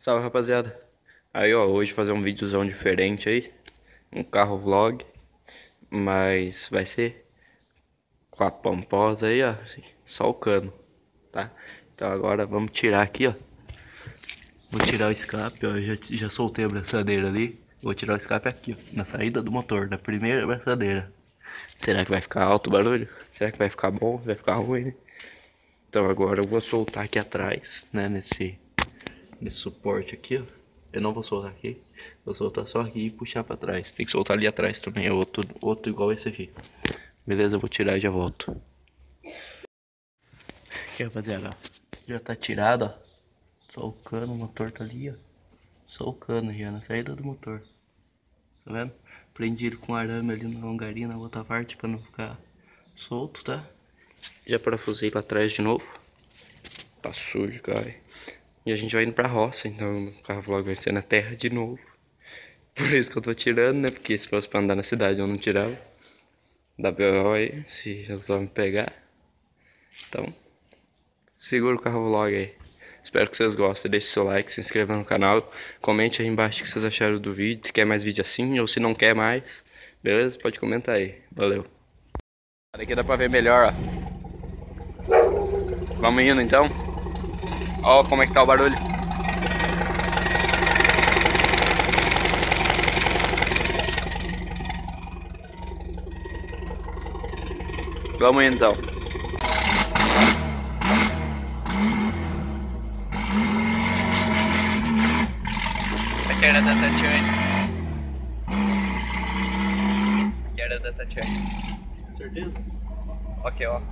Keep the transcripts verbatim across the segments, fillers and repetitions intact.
Salve, rapaziada. Aí, ó, hoje fazer um videozão diferente aí, um carro vlog, mas vai ser com a pomposa aí, ó, assim, só o cano, tá? Então agora vamos tirar aqui, ó. Vou tirar o escape, ó, já, já soltei a braçadeira ali. Vou tirar o escape aqui, ó, na saída do motor, na primeira braçadeira. Será que vai ficar alto o barulho? Será que vai ficar bom? Vai ficar ruim, né? Então agora eu vou soltar aqui atrás, né, nesse, nesse suporte aqui, ó. Eu não vou soltar aqui, vou soltar só aqui e puxar pra trás. Tem que soltar ali atrás também, é outro, outro igual esse aqui. Beleza, eu vou tirar e já volto. Aqui, rapaziada, ó, já tá tirado, ó. Só o cano, o motor tá ali, ó. Só o cano já na saída do motor. Tá vendo? Prendi ele com arame ali na longaria na outra parte pra não ficar solto, tá? Já parafusei lá atrás de novo. Tá sujo, cara. E a gente vai indo pra roça, então o carro vlog vai ser na terra de novo. Por isso que eu tô tirando, né? Porque se fosse pra andar na cidade eu não tirava. Dá B O aí, se eles vão me pegar. Então, segura o carro vlog aí. Espero que vocês gostem. Deixe seu like, se inscreva no canal. Comente aí embaixo o que vocês acharam do vídeo. Se quer mais vídeo assim ou se não quer mais. Beleza? Pode comentar aí. Valeu. Aqui dá pra ver melhor, ó. Vamos indo então. Ó como é que tá o barulho. Vamos indo então. Aqui era da Tatiane. Aqui era da Tatiane. Certeza? Ok, ó.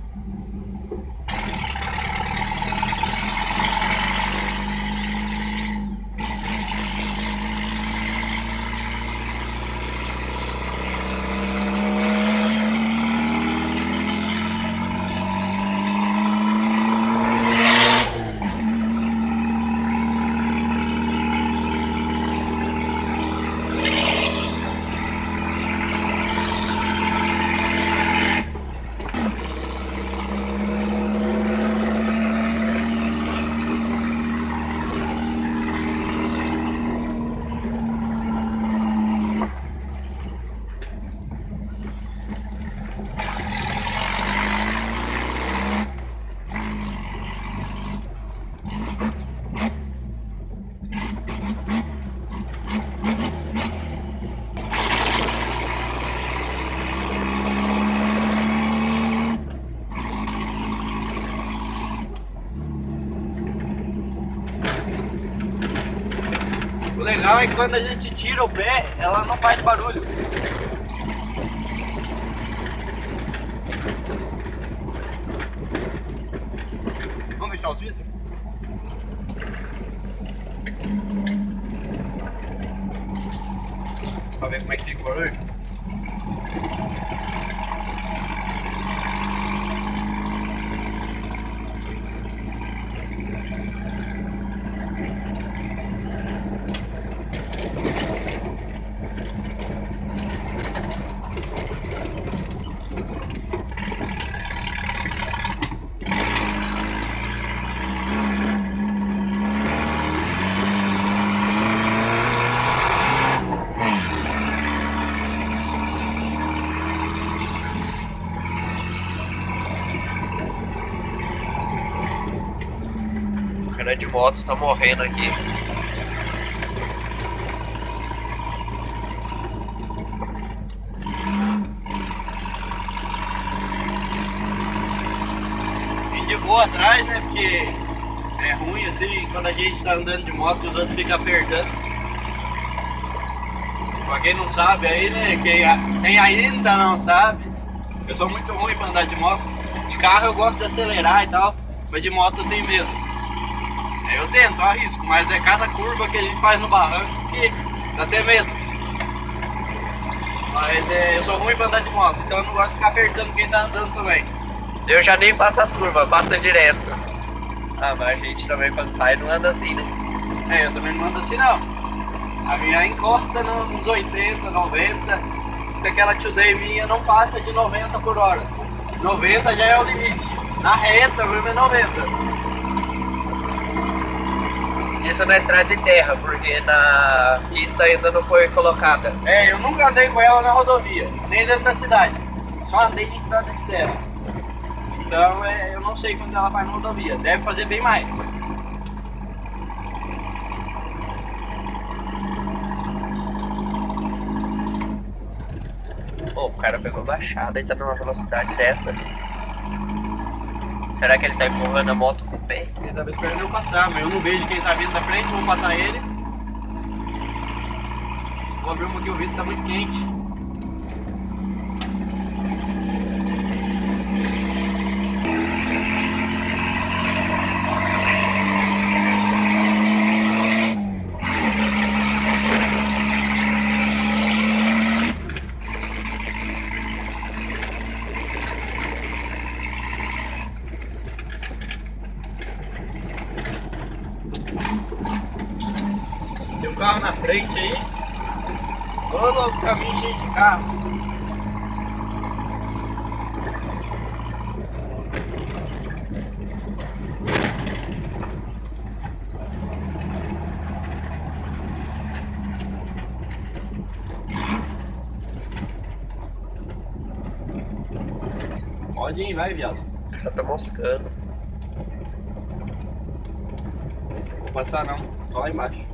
O legal é que quando a gente tira o pé, ela não faz barulho. Vamos fechar os vidros? Pra ver como é que fica o barulho. O cara de moto tá morrendo aqui. Vim de boa atrás, né? Porque é ruim assim quando a gente tá andando de moto e os outros ficam apertando. Pra quem não sabe aí, né? Quem, quem ainda não sabe, eu sou muito ruim pra andar de moto. De carro eu gosto de acelerar e tal, mas de moto eu tenho medo. Eu tento, eu arrisco, mas é cada curva que a gente faz no barranco que dá até medo. Mas é, eu sou ruim pra andar de moto, então eu não gosto de ficar apertando quem tá andando também. Eu já nem passo as curvas, passa direto. Ah, mas a gente também quando sai não anda assim, né? É, eu também não ando assim não. A minha encosta nos oitenta, noventa. Porque aquela Today minha não passa de noventa por hora. noventa já é o limite. Na reta mesmo é noventa. Isso na estrada de terra, porque na pista ainda não foi colocada. É, eu nunca andei com ela na rodovia, nem dentro da cidade. Só andei de estrada de terra. Então é, eu não sei quando ela faz na rodovia. Deve fazer bem mais. Pô, o cara pegou baixada e tá numa velocidade dessa. Será que ele tá empurrando a moto com o pé? Ele tava esperando eu passar, mas eu não vejo quem tá vindo da frente, vou passar ele. Vou abrir uma aqui, o vidro tá muito quente. Tem um carro na frente aí. Todo o caminho cheio de carro. Pode ir, vai, viado. O cara tá moscando. Vou passar não, só lá embaixo.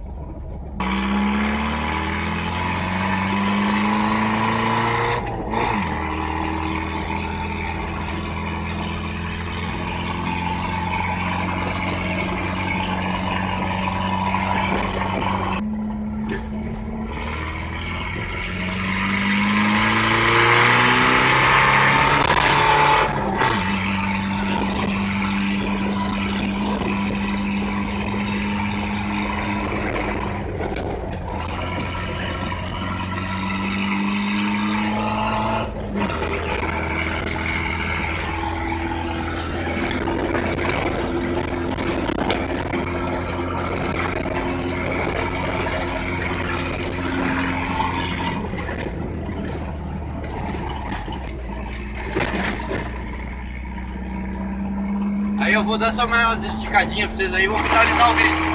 Aí eu vou dar só mais umas esticadinhas pra vocês aí e vou finalizar o vídeo.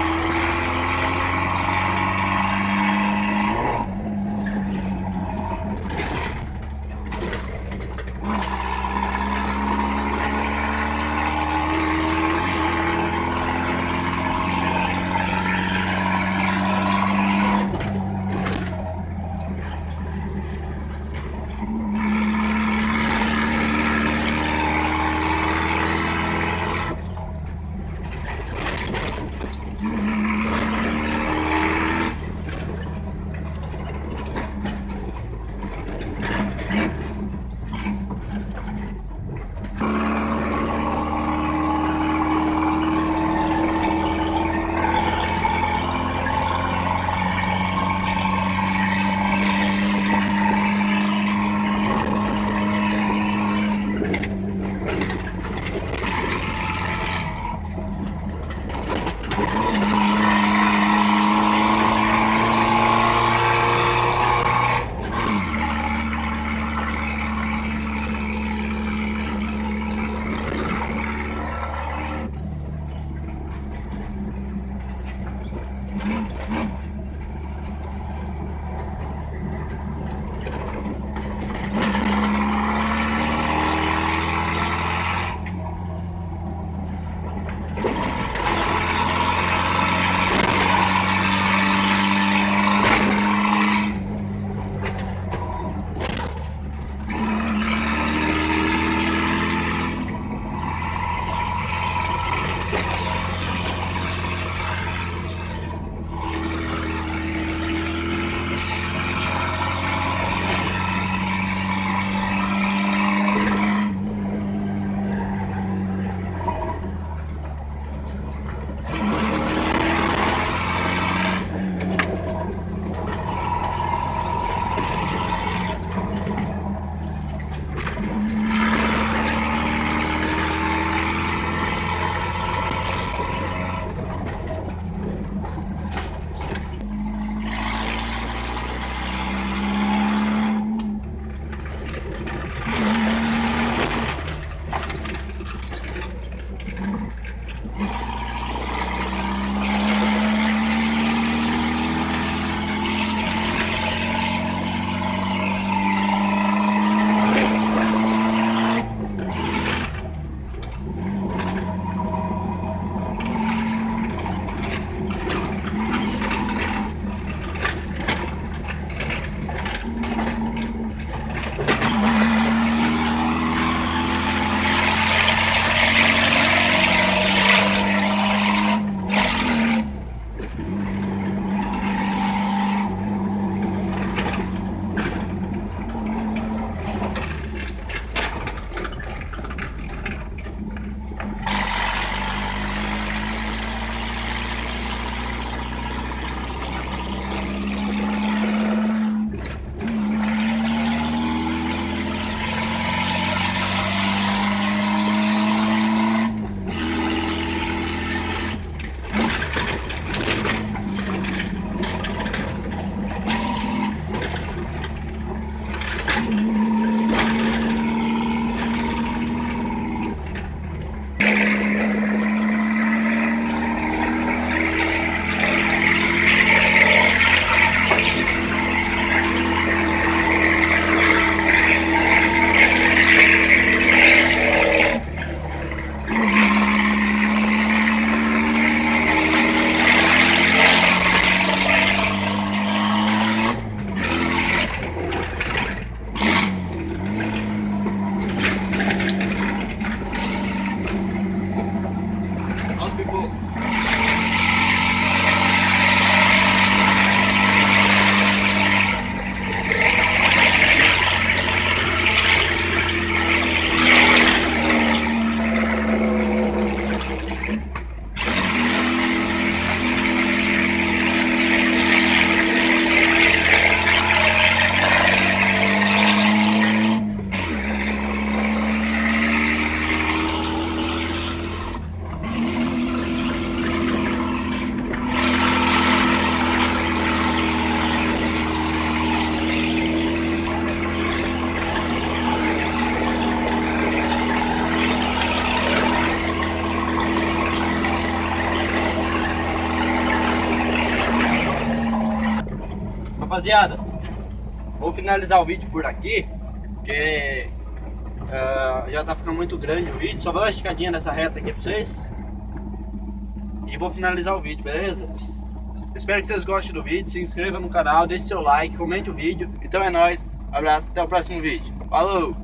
Rapaziada, vou finalizar o vídeo por aqui, porque uh, já tá ficando muito grande o vídeo. Só vou dar uma esticadinha nessa reta aqui pra vocês e vou finalizar o vídeo, beleza? Espero que vocês gostem do vídeo, se inscreva no canal, deixe seu like, comente o vídeo. Então é nóis, abraço, até o próximo vídeo. Falou!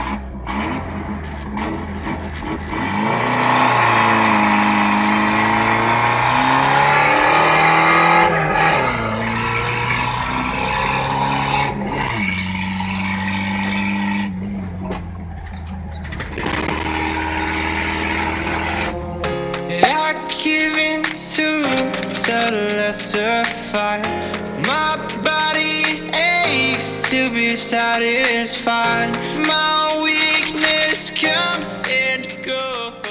Give in to the lesser fight. My body aches to be satisfied. My weakness comes and goes.